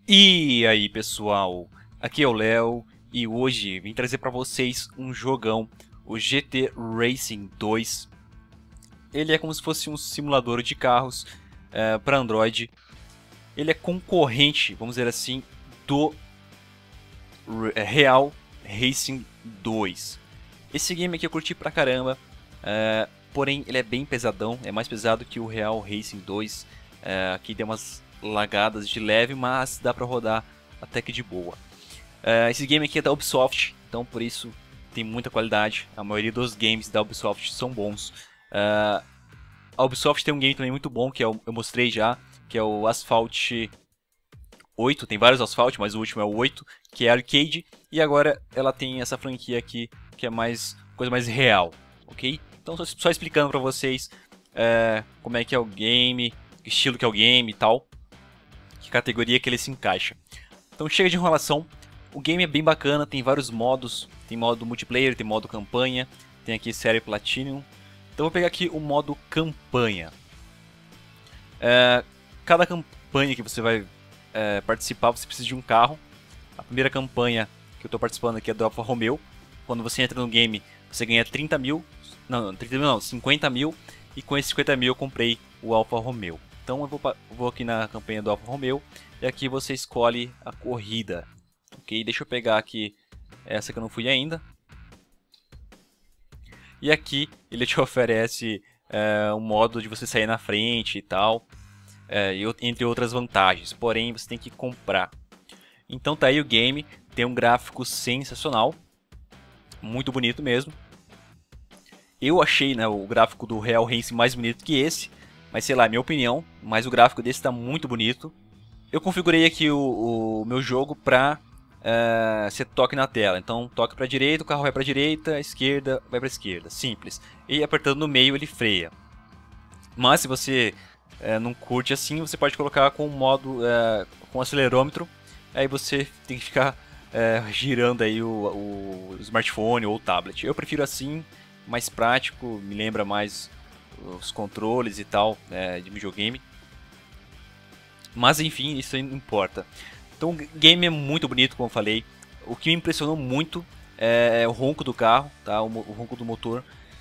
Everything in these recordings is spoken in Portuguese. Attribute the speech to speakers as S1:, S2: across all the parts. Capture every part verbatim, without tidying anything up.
S1: E aí pessoal, aqui é o Léo e hoje vim trazer para vocês um jogão, o G T Racing dois. Ele é como se fosse um simulador de carros é, para Android. Ele é concorrente, vamos dizer assim, do Real Racing dois. Esse game aqui eu curti pra caramba, é, porém ele é bem pesadão, é mais pesado que o Real Racing dois. É, aqui tem umas lagadas de leve, mas dá pra rodar até que de boa. Uh, esse game aqui é da Ubisoft, então por isso tem muita qualidade. A maioria dos games da Ubisoft são bons. Uh, a Ubisoft tem um game também muito bom, que é o, eu mostrei já, que é o Asphalt oito. Tem vários Asphalt, mas o último é o oito, que é arcade. E agora ela tem essa franquia aqui, que é mais coisa mais real, ok? Então só, só explicando pra vocês uh, como é que é o game, que estilo que é o game e tal. Que categoria que ele se encaixa. Então chega de enrolação, o game é bem bacana, tem vários modos, tem modo multiplayer, tem modo campanha, tem aqui série Platinum. Então vou pegar aqui o modo campanha. É, cada campanha que você vai é, participar, você precisa de um carro. A primeira campanha que eu estou participando aqui é do Alfa Romeo. Quando você entra no game, você ganha trinta mil, não, trinta mil não, cinquenta mil, e com esses cinquenta mil eu comprei o Alfa Romeo. Então eu vou, vou aqui na campanha do Alfa Romeo e aqui você escolhe a corrida. Ok, deixa eu pegar aqui essa que eu não fui ainda. E aqui ele te oferece é, um modo de você sair na frente e tal, é, entre outras vantagens. Porém você tem que comprar. Então tá aí o game, tem um gráfico sensacional, muito bonito mesmo. Eu achei, né, o gráfico do Real Racing mais bonito que esse. Mas sei lá, é minha opinião, mas o gráfico desse está muito bonito. Eu configurei aqui o, o meu jogo para uh, ser toque na tela. Então toque para a direita, o carro vai para a direita, a esquerda vai para a esquerda. Simples. E apertando no meio ele freia. Mas se você uh, não curte assim, você pode colocar com o modo uh, com acelerômetro. Aí você tem que ficar uh, girando aí o, o smartphone ou o tablet. Eu prefiro assim, mais prático, me lembra mais os controles e tal, né, de videogame. Mas enfim, isso aí não importa. Então o game é muito bonito, como eu falei. O que me impressionou muito é o ronco do carro, tá? O, o ronco do motor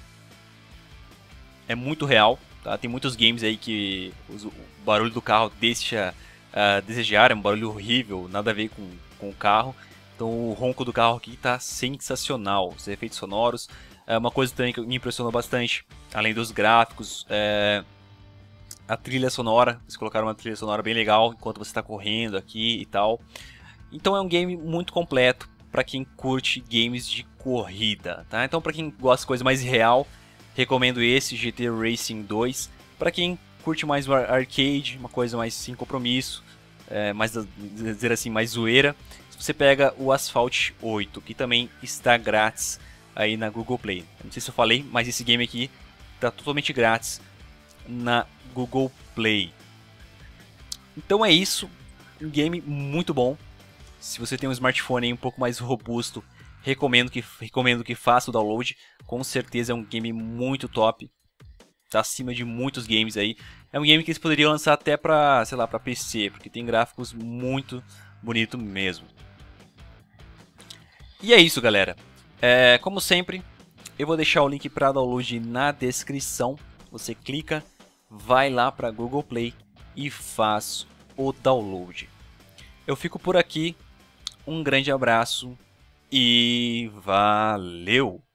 S1: é muito real, tá? Tem muitos games aí que o barulho do carro deixa a desejar, é um barulho horrível, nada a ver com, com o carro. Então o ronco do carro aqui está sensacional, os efeitos sonoros. É uma coisa também que me impressionou bastante, além dos gráficos, é a trilha sonora. Eles colocaram uma trilha sonora bem legal enquanto você está correndo aqui e tal. Então é um game muito completo para quem curte games de corrida, tá? Então para quem gosta de coisa mais real, recomendo esse G T Racing dois. Para quem curte mais o arcade, uma coisa mais sem compromisso, é, mais, dizer assim, mais zoeira, você pega o Asphalt oito, que também está grátis aí na Google Play. Não sei se eu falei, mas esse game aqui está totalmente grátis na Google Play. Então é isso, um game muito bom. Se você tem um smartphone aí um pouco mais robusto, recomendo que, recomendo que faça o download. Com certeza é um game muito top, está acima de muitos games aí. É um game que eles poderiam lançar até para, sei lá, para P C, porque tem gráficos muito bonito mesmo. E é isso, galera. É, como sempre, eu vou deixar o link para download na descrição. Você clica, vai lá para Google Play e faz o download. Eu fico por aqui, um grande abraço e valeu!